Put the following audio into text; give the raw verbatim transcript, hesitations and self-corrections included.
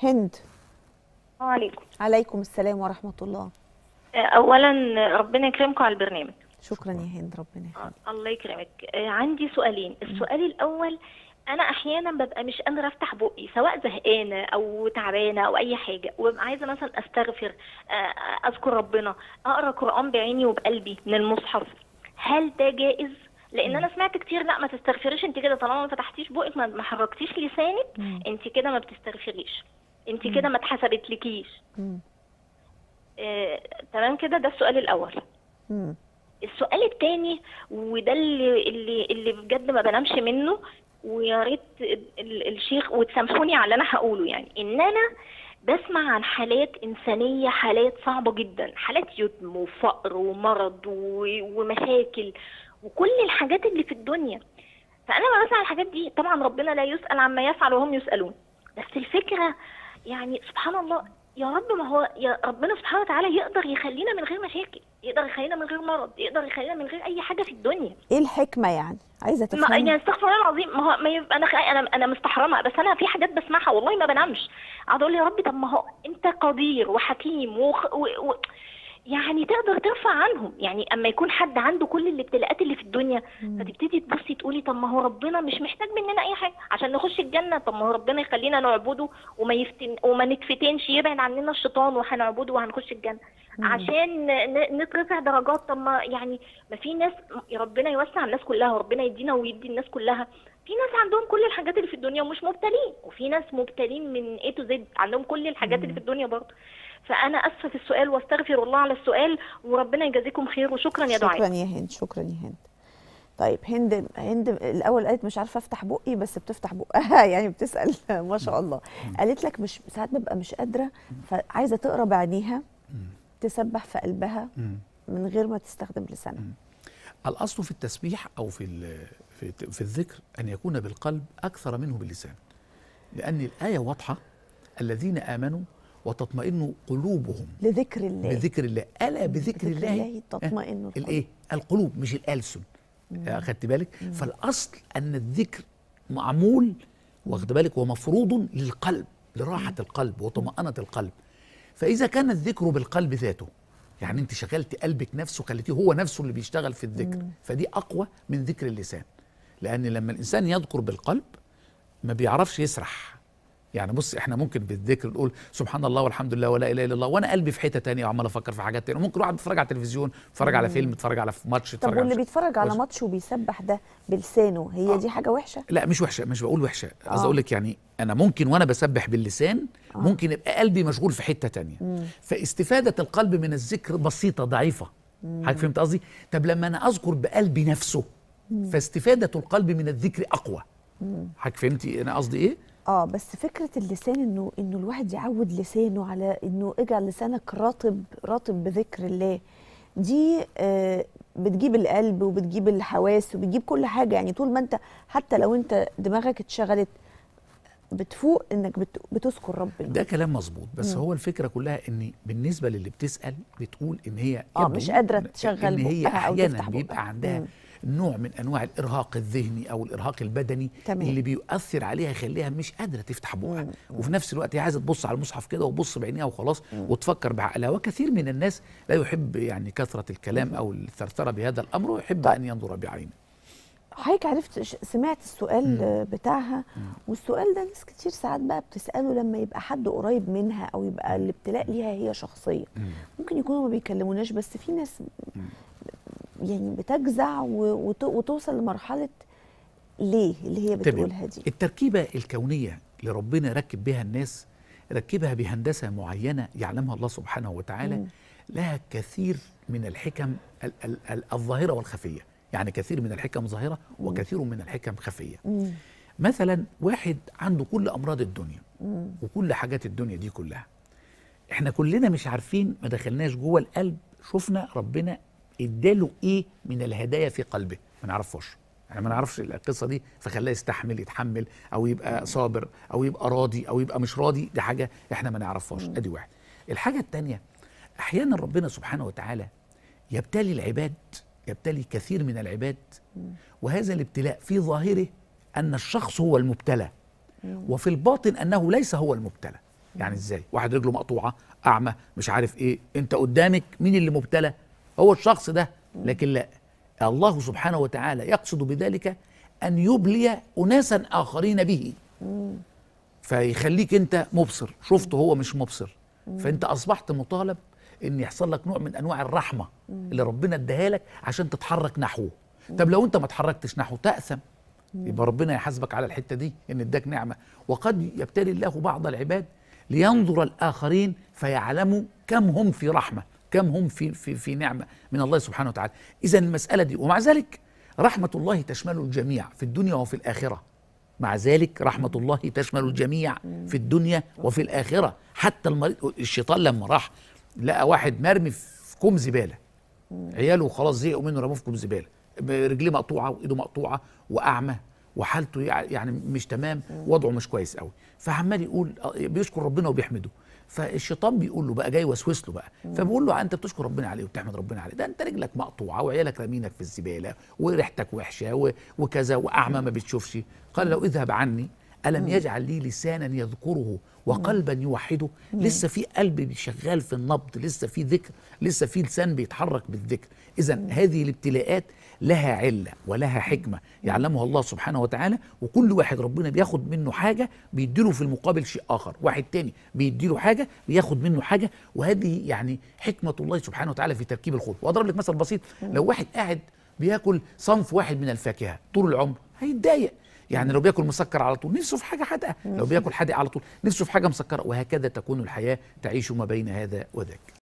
هند. السلام عليكم. عليكم السلام ورحمة الله. اولا ربنا يكرمكم على البرنامج. شكرا يا هند، ربنا يخليك. الله يكرمك. عندي سؤالين. السؤال الاول، انا احيانا ببقى مش قادره افتح بقي، سواء زهقانه او تعبانه او اي حاجه، وببقى عايزه مثلا استغفر، اذكر ربنا، اقرا قران بعيني وبقلبي من المصحف. هل ده جائز؟ لان انا سمعت كتير لا ما تستغفريش انت كده، طالما ما فتحتيش بقك ما حركتيش لسانك انت كده ما بتستغفريش، انت كده ما اتحسبتلكيش. آه، تمام كده. ده السؤال الاول. مم. السؤال الثاني، وده اللي اللي اللي بجد ما بنامش منه، ويا ريت الشيخ وتسامحوني على اللي انا هقوله، يعني ان انا بسمع عن حالات انسانيه، حالات صعبه جدا، حالات يتم وفقر ومرض ومشاكل وكل الحاجات اللي في الدنيا. فانا ما بسمع الحاجات دي، طبعا ربنا لا يسأل عما يفعل وهم يسألون، بس الفكره يعني سبحان الله، يا رب ما هو يا ربنا سبحانه وتعالى يقدر يخلينا من غير مشاكل، يقدر يخلينا من غير مرض، يقدر يخلينا من غير اي حاجه في الدنيا. ايه الحكمه يعني؟ عايزه ما تفهمي؟ يعني استغفر الله العظيم، ما هو ما يبقى انا انا انا مستحرمه، بس انا في حاجات بسمعها والله ما بنامش، اقعد اقول يا رب طب ما هو انت قدير وحكيم وخ... و... و... يعني تقدر ترفع عنهم. يعني اما يكون حد عنده كل الابتلاءات اللي في الدنيا، مم. فتبتدي تبصي تقولي طب ما هو ربنا مش محتاج مننا اي حاجه عشان نخش الجنه، طب ما هو ربنا يخلينا نعبده وما يفتن وما نتفتنش، يبعد عننا الشيطان وهنعبده وهنخش الجنه. مم. عشان نترفع درجات، طب ما يعني ما في ناس ربنا يوسع الناس كلها وربنا يدينا ويدي الناس كلها. في ناس عندهم كل الحاجات اللي في الدنيا ومش مبتلين، وفي ناس مبتلين من A to Z عندهم كل الحاجات مم. اللي في الدنيا برضه. فأنا أسفة في السؤال واستغفر الله على السؤال، وربنا يجازيكم خير، وشكرا يا دعاء. شكرا يا هند، شكرا يا هند. طيب هند، هند الأول قالت مش عارفة أفتح بقي، بس بتفتح بقها يعني بتسأل ما شاء الله. قالت لك مش ساعات ببقى مش قادرة، فعايزة تقرا بعينيها، تسبح في قلبها من غير ما تستخدم لسانها. الأصل في التسبيح أو في في في الذكر أن يكون بالقلب أكثر منه باللسان، لأن الآية واضحة: الذين آمنوا وتطمئن قلوبهم لذكر الله. بذكر الله، ألا بذكر الله, الله تطمئن القلوب. الإيه؟ القلوب مش الألسن. أخدت بالك؟ مم. فالأصل أن الذكر معمول، واخد بالك، ومفروض للقلب، لراحة مم. القلب وطمأنة القلب. فإذا كان الذكر بالقلب ذاته، يعني أنت شغلتي قلبك نفسه، خليتيه هو نفسه اللي بيشتغل في الذكر، مم. فدي أقوى من ذكر اللسان، لأن لما الإنسان يذكر بالقلب ما بيعرفش يسرح. يعني بص، احنا ممكن بالذكر نقول سبحان الله والحمد لله ولا اله الا الله، وانا قلبي في حته ثانيه وعمال افكر في حاجات ثانيه. ممكن واحد بيتفرج على التلفزيون، بيتفرج على فيلم، بيتفرج على ماتش. طب واللي بيتفرج على ماتش وبيسبح ده بلسانه، هي آه. دي حاجه وحشه؟ لا مش وحشه، مش بقول وحشه، قصدي اقول لك يعني انا ممكن وانا بسبح باللسان آه. ممكن يبقى قلبي مشغول في حته ثانيه، فاستفاده القلب من الذكر بسيطه ضعيفه. حضرتك فهمت قصدي؟ طب لما انا اذكر بقلبي نفسه، مم. فاستفاده القلب من الذكر اقوى. حضرتك فهمتي انا قصدي ايه؟ اه بس فكره اللسان، انه انه الواحد يعود لسانه على انه اجعل لسانك رطب رطب بذكر الله، دي آه بتجيب القلب وبتجيب الحواس وبتجيب كل حاجه. يعني طول ما انت، حتى لو انت دماغك اتشغلت، بتفوق انك بت بتذكر ربنا. ده كلام مظبوط، بس مم. هو الفكره كلها ان بالنسبه للي بتسال بتقول ان هي اه مش قادره تشغل ان هي احيانا بيبقى بقها. عندها مم. نوع من انواع الارهاق الذهني او الارهاق البدني، تمام. اللي بيؤثر عليها يخليها مش قادره تفتح بقها، وفي نفس الوقت هي عايزه تبص على المصحف كده وتبص بعينيها وخلاص، مم. وتفكر بعقلها. وكثير من الناس لا يحب يعني كثره الكلام مم. او الثرثره بهذا الامر، ويحب طيب. ان ينظر بعينه. حضرتك عرفت، سمعت السؤال مم. بتاعها، مم. والسؤال ده ناس كتير ساعات بقى بتساله لما يبقى حد قريب منها او يبقى الابتلاء ليها هي شخصيه. مم. ممكن يكونوا ما بيكلموناش، بس في ناس مم. يعني بتجزع وتوصل لمرحله ليه اللي هي بتقولها دي. التركيبه الكونيه اللي ربنا ركب بها الناس، ركبها بهندسه معينه يعلمها الله سبحانه وتعالى، مم. لها كثير من الحكم ال ال ال الظاهره والخفيه. يعني كثير من الحكم ظاهره وكثير من الحكم خفيه. مم. مثلا واحد عنده كل امراض الدنيا مم. وكل حاجات الدنيا دي كلها، احنا كلنا مش عارفين، ما دخلناش جوه القلب شفنا ربنا اداله ايه من الهدايا في قلبه، ما نعرفوش. يعني ما نعرفش القصه دي، فخلاه يستحمل يتحمل او يبقى صابر او يبقى راضي او يبقى مش راضي، دي حاجه احنا ما نعرفهاش. ادي واحد. الحاجه الثانيه، احيانا ربنا سبحانه وتعالى يبتلي العباد، يبتلي كثير من العباد، وهذا الابتلاء في ظاهره ان الشخص هو المبتلى، وفي الباطن انه ليس هو المبتلى. يعني ازاي واحد رجله مقطوعه اعمى مش عارف ايه، انت قدامك مين اللي مبتلى؟ هو الشخص ده. لكن لا، الله سبحانه وتعالى يقصد بذلك ان يبلي اناسا اخرين به، فيخليك انت مبصر، شفته هو مش مبصر، فانت اصبحت مطالب ان يحصل لك نوع من انواع الرحمه اللي ربنا اداها لك عشان تتحرك نحوه. طب لو انت ما اتحركتش نحوه تأثم، يبقى ربنا يحاسبك على الحته دي ان اداك نعمه. وقد يبتلي الله بعض العباد لينظر الاخرين فيعلموا كم هم في رحمه، كم هم في في في نعمه من الله سبحانه وتعالى. اذا المساله دي، ومع ذلك رحمه الله تشمل الجميع في الدنيا وفي الاخره. مع ذلك رحمه الله تشمل الجميع في الدنيا وفي الاخره. حتى المريض، الشيطان لما راح لقى واحد مرمي في كوم زباله، عياله خلاص زهقوا منه رموه في كوم زباله، رجليه مقطوعه وايده مقطوعه واعمى وحالته يعني مش تمام، وضعه مش كويس قوي، فعمال يقول بيشكر ربنا وبيحمده. فالشيطان بيقول له بقى، جاي وسوس له بقى، فبيقول له انت بتشكر ربنا عليه وبتحمد ربنا عليه، ده انت رجلك مقطوعه وعيالك رامينك في الزباله وريحتك وحشه وكذا واعمى ما بتشوفش. قال لو اذهب عني ألم يجعل لي لسانا يذكره وقلبا يوحده؟ لسه في قلب شغال في النبض، لسه في ذكر، لسه في لسان بيتحرك بالذكر. إذا هذه الابتلاءات لها علة ولها حكمة يعلمها الله سبحانه وتعالى، وكل واحد ربنا بياخد منه حاجة بيديله في المقابل شيء آخر، واحد تاني بيديله حاجة بياخد منه حاجة، وهذه يعني حكمة الله سبحانه وتعالى في تركيب الخلق. وأضرب لك مثل بسيط، لو واحد قاعد بياكل صنف واحد من الفاكهة طول العمر هيتضايق، يعني لو بياكل مسكر على طول نفسه في حاجه حادقه، لو بياكل حادق على طول نفسه في حاجه مسكره، وهكذا تكون الحياه تعيش ما بين هذا وذاك.